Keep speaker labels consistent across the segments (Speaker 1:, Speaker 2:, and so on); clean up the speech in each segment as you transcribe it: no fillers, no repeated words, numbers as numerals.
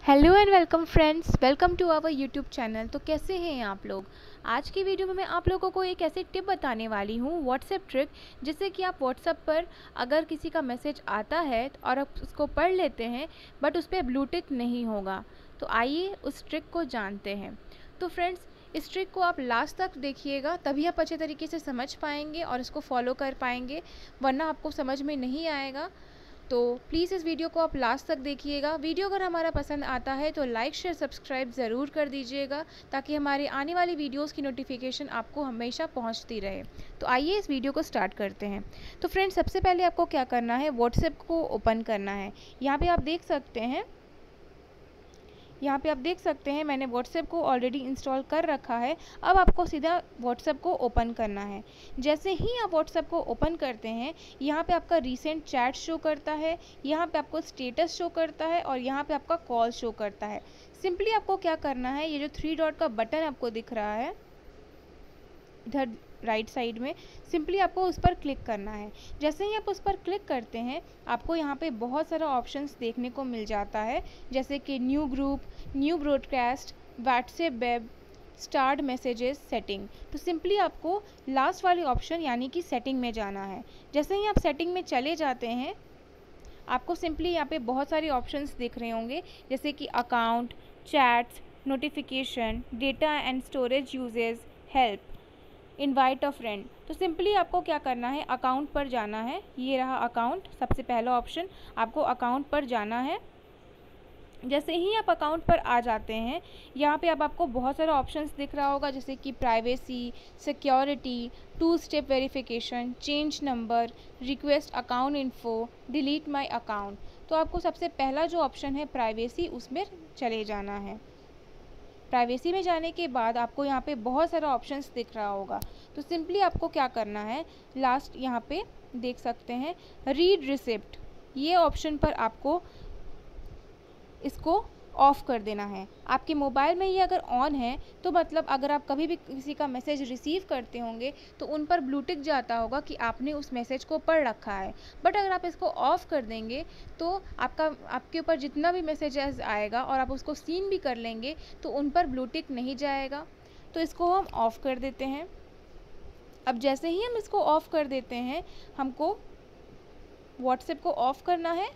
Speaker 1: Hello and welcome friends, welcome to our YouTube channel. तो कैसे हैं आप लोग। आज की वीडियो में मैं आप लोगों को एक ऐसी टिप बताने वाली हूँ, व्हाट्सएप ट्रिक, जिससे कि आप व्हाट्सएप पर अगर किसी का मैसेज आता है और आप उसको पढ़ लेते हैं बट उस पर ब्लू टिक नहीं होगा। तो आइए उस ट्रिक को जानते हैं। तो फ्रेंड्स, इस ट्रिक को आप लास्ट तक देखिएगा, तभी आप अच्छे तरीके से समझ पाएंगे और इसको फॉलो कर पाएंगे, वरना आपको समझ में नहीं आएगा। तो प्लीज़ इस वीडियो को आप लास्ट तक देखिएगा। वीडियो अगर हमारा पसंद आता है तो लाइक शेयर सब्सक्राइब ज़रूर कर दीजिएगा, ताकि हमारी आने वाली वीडियोस की नोटिफिकेशन आपको हमेशा पहुंचती रहे। तो आइए इस वीडियो को स्टार्ट करते हैं। तो फ्रेंड्स, सबसे पहले आपको क्या करना है, व्हाट्सएप को ओपन करना है। यहाँ पे आप देख सकते हैं मैंने व्हाट्सएप को ऑलरेडी इंस्टॉल कर रखा है। अब आपको सीधा व्हाट्सएप को ओपन करना है। जैसे ही आप व्हाट्सएप को ओपन करते हैं, यहाँ पे आपका रीसेंट चैट शो करता है, यहाँ पे आपको स्टेटस शो करता है और यहाँ पे आपका कॉल शो करता है। सिंपली आपको क्या करना है, ये जो 3 डॉट का बटन आपको दिख रहा है इधर राइट साइड में, सिंपली आपको उस पर क्लिक करना है। जैसे ही आप उस पर क्लिक करते हैं, आपको यहाँ पे बहुत सारा ऑप्शंस देखने को मिल जाता है, जैसे कि new group, new broadcast, WhatsApp web, start messages, setting. तो सिंपली आपको लास्ट वाली ऑप्शन यानी कि सेटिंग में जाना है। जैसे ही आप सेटिंग में चले जाते हैं, आपको सिंपली यहाँ पे बहुत सारे ऑप्शंस दिख रहे होंगे, जैसे कि account, chats, notification, data and storage usage, help, invite a friend. तो सिंपली आपको क्या करना है, अकाउंट पर जाना है। ये रहा अकाउंट, सबसे पहला ऑप्शन, आपको अकाउंट पर जाना है। जैसे ही आप अकाउंट पर आ जाते हैं, यहाँ पे अब आपको बहुत सारा ऑप्शंस दिख रहा होगा, जैसे कि privacy, security, 2 step verification, change number, request account info, delete my account. तो आपको सबसे पहला जो ऑप्शन है प्राइवेसी, उसमें चले जाना है। प्राइवेसी में जाने के बाद आपको यहाँ पे बहुत सारा ऑप्शंस दिख रहा होगा। तो सिंपली आपको क्या करना है, लास्ट यहाँ पे देख सकते हैं रीड रिसिप्ट, ये ऑप्शन पर आपको इसको ऑफ़ कर देना है। आपके मोबाइल में ये अगर ऑन है तो मतलब अगर आप कभी भी किसी का मैसेज रिसीव करते होंगे तो उन पर ब्लू टिक जाता होगा कि आपने उस मैसेज को पढ़ रखा है। बट अगर आप इसको ऑफ़ कर देंगे तो आपके ऊपर जितना भी मैसेजेस आएगा और आप उसको सीन भी कर लेंगे तो उन पर ब्लू टिक नहीं जाएगा। तो इसको हम ऑफ़ कर देते हैं। अब जैसे ही हम इसको ऑफ़ कर देते हैं, हमको व्हाट्सएप को ऑफ़ करना है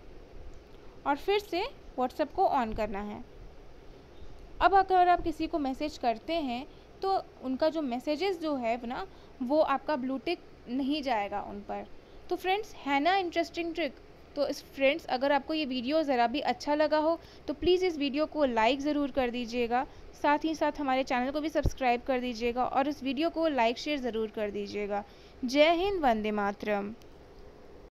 Speaker 1: और फिर से व्हाट्सएप को ऑन करना है। अब अगर आप किसी को मैसेज करते हैं तो उनका जो मैसेजेस जो है ना, वो आपका ब्लू टिक नहीं जाएगा उन पर। तो फ्रेंड्स, है ना इंटरेस्टिंग ट्रिक। तो इस फ्रेंड्स, अगर आपको ये वीडियो ज़रा भी अच्छा लगा हो तो प्लीज़ इस वीडियो को लाइक ज़रूर कर दीजिएगा, साथ ही साथ हमारे चैनल को भी सब्सक्राइब कर दीजिएगा और इस वीडियो को लाइक शेयर ज़रूर कर दीजिएगा। जय हिंद, वंदे मातरम।